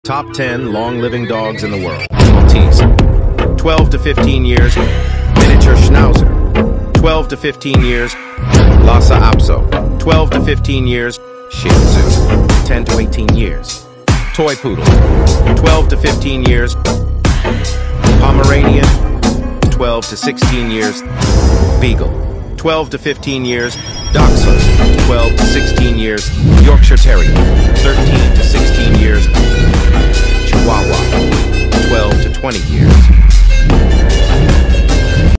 Top 10 long-living dogs in the world. Maltese, 12 to 15 years. Miniature Schnauzer, 12 to 15 years. Lhasa Apso, 12 to 15 years. Shih, 10 to 18 years. Toy Poodle, 12 to 15 years. Pomerarian, 12 to 16 years. Beagle, 12 to 15 years. Daschund, 12 to 16 years. Yorkshire Terrier, 13 to 16 years. Chihuahua, 12 to 20 years.